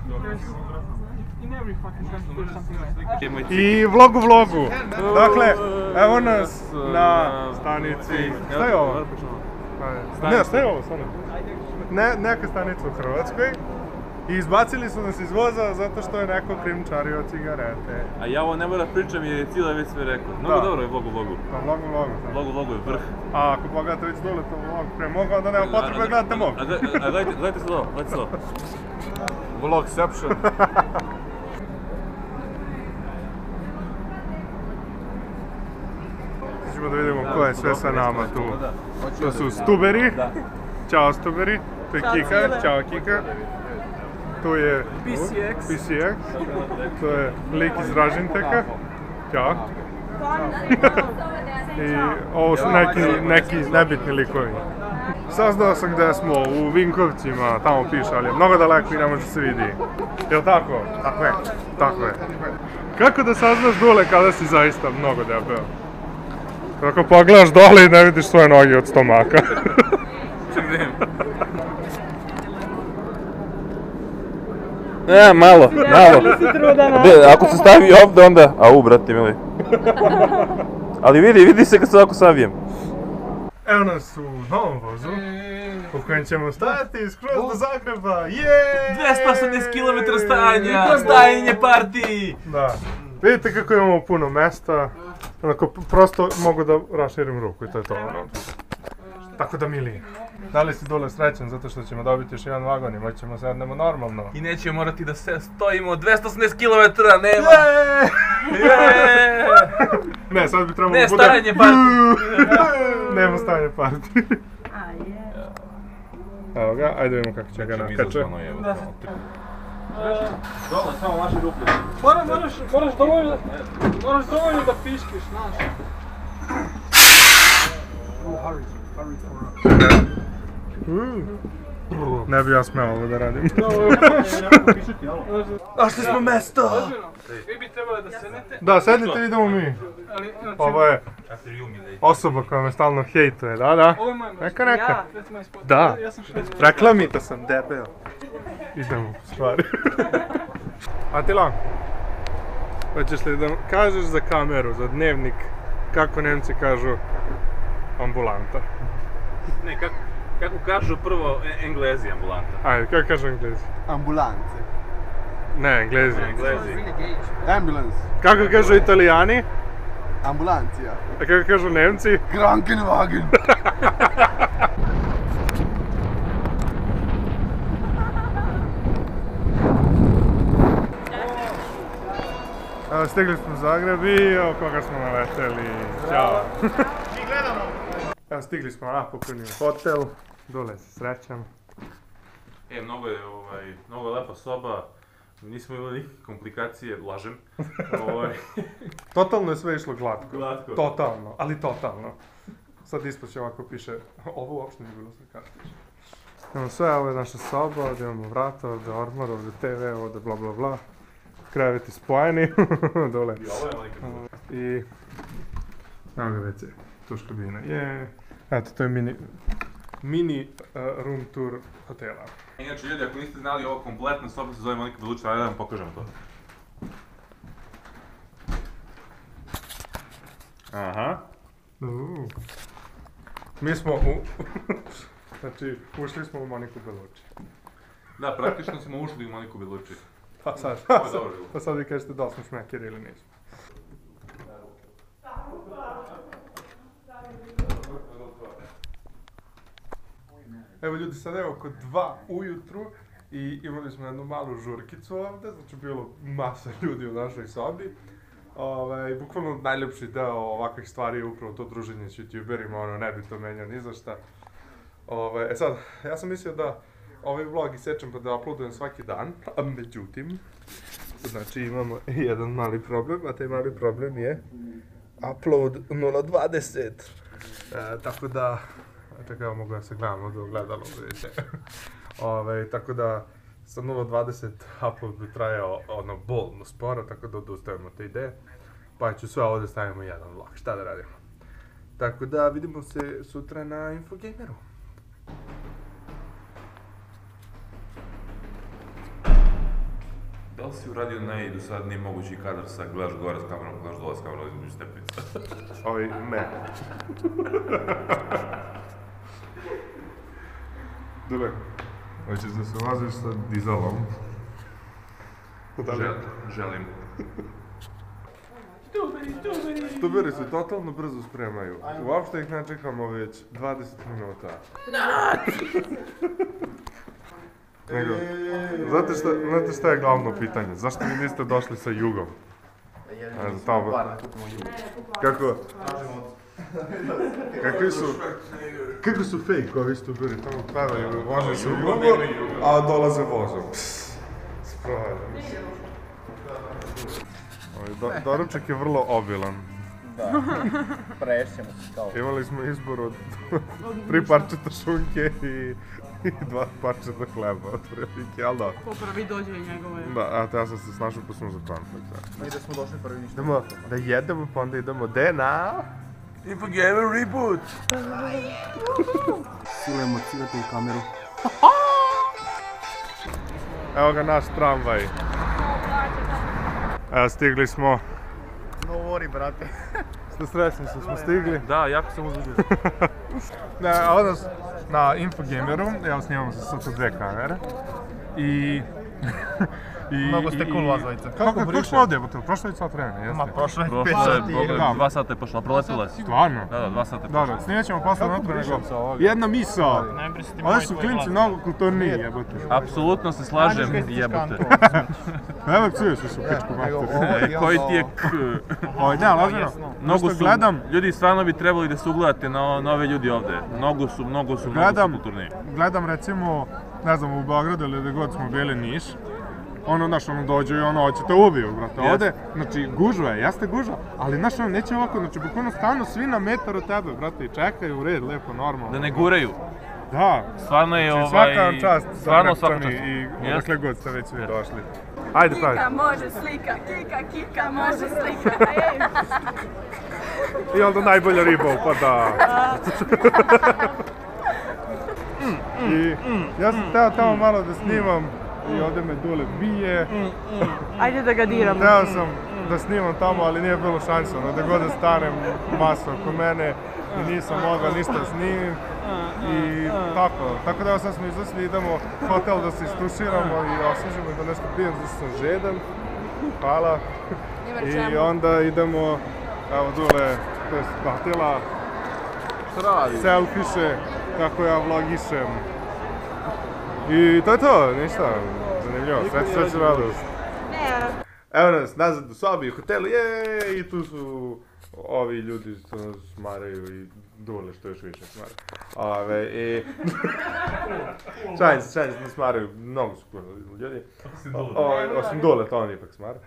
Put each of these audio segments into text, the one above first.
I vlogu. Dakle, evo nas na stanici. Šta je ovo? Ne, šta je ovo stvarno? Neka stanica u Hrvatskoj. I izbacili su nas iz voza zato što je neko krijumčario cigarete. A ja ovo ne moram pričam jer je Cile već sve rekao. Mnogo dobro je vlogu. Pa vlogu. Vlogu je vrh. A ako pogledate već dole to vlog pre moga, onda nema potrebe da gledate mog. A gledajte se ovo. Vlogception. Ćemo da vidimo ko je sve sa nama tu. To su Stuberi. Ćao Stuberi. To je Kika. Ćao Kika. Tu je PCX. To je lik iz Ražinteka. Ćao. I ovo su neki nebitni likovi. Saznao sam gde smo, u Vinkovcima, tamo piše, ali je mnogo daleko i ne može se vidi. Jel' tako? Tako je. Kako da saznaš dole kada si zaista mnogo debel? Ako pogledaš dole i ne vidiš svoje noge od stomaka. Malo. Ako se stavi ovde onda... Au, brate mili. Ali vidi se kad se ovako savijem. Evo nas u novom vozu, u kojem ćemo stajati skroz do Zagreba, jeeeej! 280 km stajanje party! Da. Vidite kako imamo puno mesta, onako prosto mogu da raširim ruku i to je to ono. Tako da mili. Da li si dole srećan zato što ćemo dobiti još jedan vagon i moćemo sednemo normalno? I nećemo morati da se stojimo 280 km, nema! Ne, sad bi trebalo da bude... Ne, stajanje party! Nema stajanje party. Evo ga, ajde vidimo kako će ga nakače. Dole, samo vaše ruke. Moraš dovoljno da piškiš, znaš. Ne bi ja smeo ovo da radim. Našli smo mesto! Vi bi trebali da sednete. Da, sednite, idemo mi. Ovo je osoba koja me stalno hejtuje, da. Ovo je moje mesto. Neka. Da, Ja sam reklamita sam, debel. Idemo, stvari. Atila, hoćeš li da kažeš za kameru, za dnevnik, kako Nemci kažu ambulanta? Ne, kako kažu prvo Englezi ambulanta? Ajde, kako kažu Englezi? Ambulance. Ne, Englezi. Ambulance. Kako kažu Italijani? Ambulancija. A kako kažu Nemci? Krankenwagen. Evo, stigli smo u Zagreb i evo koga smo naleteli. Ćao. Evo, stigli smo napokon u hotel. Dole se srećam. Mnogo je lepa soba. Nismo imali nikakve komplikacije, lažem. Totalno je sve išlo glatko. Glatko. Totalno, ali totalno. Sad ispod će ovako piše, ovo uopšte nije bilo sve kartiš. Imamo sve, ovo je naša soba, ovdje imamo vrata, ovdje ormar, ovdje TV, ovdje bla bla bla. Kreveti spojeni, dole. I ovo je malika. I... evo ga WC, tuš kabina, je. Eto, to je mini room tour hotela. Inače, ljudi, ako niste znali, ovo kompletna soba se zove Monika Belucci, ajde da vam pokažemo to. Aha. Mi smo znači, ušli smo u Moniku Belucci. Da, praktično smo ušli u Moniku Belucci. Pa sad vi kažete da li smo šmekeri ili nismo. Evo ljudi, sad je oko 2 ujutru i imali smo jednu malu žurkicu ovde, znači bilo masa ljudi u našoj sobi. Bukvalno najljepši deo ovakvih stvari je upravo to druženje s youtuberima, ono ne bi to menjao ni za šta. Sad, ja sam mislio da ovaj vlog isečem pa da uploadujem svaki dan, a međutim, znači imamo jedan mali problem, a taj mali problem je upload 0.20. Tako da, evo mogu da se gledam ovdje u gledalo, vidite. Tako da, sa 0.20 upload bi trajao ono bolno sporo, tako da odustajemo te ideje. Pa ću sve ovdje stavimo jedan vlog, šta da radimo. Tako da, vidimo se sutra na Infogameru. Da li si uradio najdosadniji mogući kadar sa gledaš gore s kamerom, gledaš dole s kamerom između stepenica? Ne. Dule, hoćeš da se voziš sa dizelom? Želim. Stuberi se totalno brzo spremaju. Uopšte ih ne čekamo već 20 minuta. Nego, znate šta je glavno pitanje? Zašto vi niste došli sa jugom? Kako su fake ovi stuberi, tamo pevaju, vože se u jugu, a dolaze vozom. Spravljam. Doručak je vrlo obilan. Da, prešćemo se kao. Imali smo izbor od 3 parčeta šunke i 2 parčeta hleba, otprilike, ali da. Po prvi dođe i njegove. Da, a ja sam se snašao pa smo za cornflakes. Mi da smo došli prvi ništa. Idemo da jedemo, pa onda idemo de na... Infogamer Reboot! Sile emocirate u kameru. Evo ga naš tramvaj. Evo, stigli smo. No worry, brate. Ste srećni što smo stigli? Da, jako sam uzbuđen. Odnos na Infogameru, evo snimamo se sad sa 2 kamere. Mnogo ste cool vas dvojica. Kako smo ovdje, prošlo je sat vremena, jeste? Ma, prošlo je 5 Prošlo je, sati. 2 sata je pošla, proletila si. Stvarno? Da, 2 sata je Dobro, snimat ćemo posle unutra nego... Jedna misao! Oni su klinci mnogo kulturniji, jebote. Apsolutno se slažem, jebote. Evo psuješ još u pičku mater. Koji ti je Ne, ali ozbiljno. Mnogo su, ljudi stvarno bi trebali da se ugledate na nove ljudi ovde. Mnogo su kulturniji. Gledam recimo, ne znam, u Beogradu ili gde god smo bili, Niš. Znaš, dođu i hoće te ubiju, brate, ovde, znači, gužva je, jeste gužva, ali, znaš, neće ovako, znači, bukvalno stanu svi na metar od tebe, brate, i čekaju u red, lepo, normalno. Da ne guraju. Da. Stvarno je Svaka vam čast, stvarno svaka čast. I odakle god ste već svi došli. Ajde, pravi. Kika može slika, kika može slika, I onda najbolja riba upada. I ja sam teo tamo malo da snimam. I ovdje me Dule bije. Ajde da ga diramo. Teo sam da snimam tamo, ali nije bilo šansa. Da god da stanem masa oko mene i nisam mogao ništa snimim. I tako da sad smo izlasili, idemo u hotel da se istuširamo i osvežimo i da nešto pijem zašto sam žedan. Hvala. I onda idemo, evo Dule, to je shvatila. Selfiše, kako ja vlogišem. I to je to, ništa, zanimljivo, sreće radost. Evo nas nazad u sobi, u hotelu, jeeeej, i tu su ovi ljudi što nas smaraju i Dule što još više smara. Šalim se, ne smaraju, mnogo su puno ljudi. Osim Dule, to on ipak smara.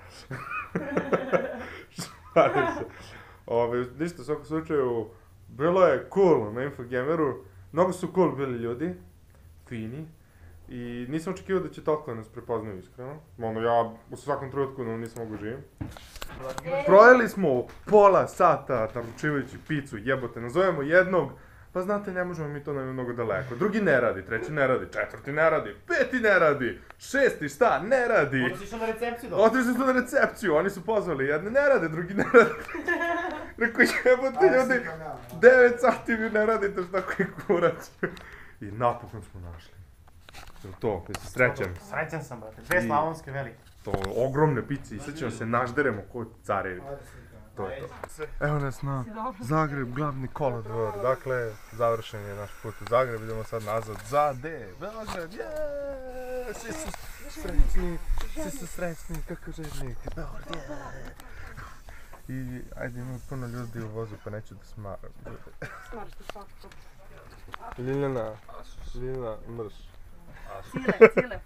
Šalim se. Ništa, u svakom slučaju, bilo je cool na Infogameru, mnogo su cool bili ljudi, fini. I nisam očekivao da će toliko nas prepoznaju iskreno. Ja u svakom trenutku nisam mogu živim. Projeli smo pola sata naručivajući picu, jebote, nazovemo jednog, pa znate, ne možemo mi to nam je mnogo daleko. Drugi ne radi, treći ne radi, četvrti ne radi, peti ne radi, šesti šta, ne radi. Otišli su na recepciju, Otišli su na recepciju, oni su pozvali, jedne ne rade, drugi ne rade. Rekao, jebote ljudi, 9 sati vi ne radite, šta koji kurac. I napokon smo našli. To, jesi srećan? Srećan sam, brate. 2 slavonske velike. To, ogromne pice i sad ćemo se našderemo ko carevi. To je to. Evo nas na Zagreb, glavni kolodvor. Dakle, završen je naš put u Zagreb, idemo sad nazad za Beograd, jeeeej! Svi su srećni, kako željni, Beograd, jeeeej! I, ajde, ima puno ljudi u vozu, pa neću da smaram. Smaraš te svakako. Ljiljana, mrš. Cile.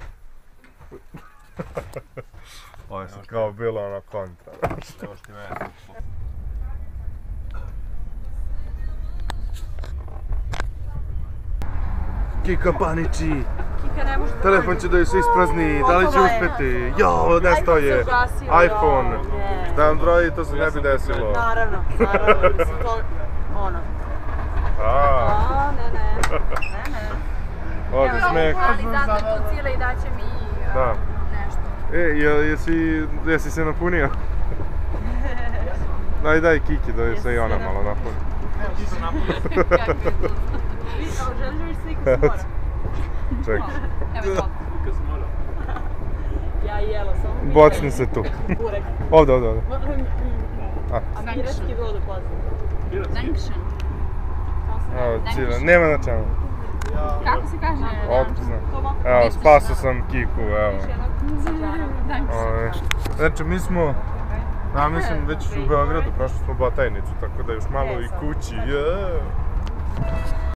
Ovo je sad kao bilo ono kontra. Evo što ti mene. Kika paniči! Kika ne može da Telefon će da joj se isprazni, da li će uspeti? Jao, nestao je! iPhone! Da Android, to se ne bi desilo. Naravno, mislim to, ono. Ne. Ovdje smeh. Ali zato tu Cile i daće mi nešto. Jesi se napunio? Daj Kiki da se i ona malo napuni. Želiš da vidiš sliku s mora? Čekaj, Evo je ja jela samo. bocni se tu. Burek. Ovdje. Smireski vodu pozdrav. Dankeschön. Evo, Cile, nema na čemu. Kako se kaže? Otko znam. Evo, spasao sam Kiku, evo. Znači, mi smo, ja mislim već u Beogradu, prošli smo Batajnicu, tako da još malo i kući.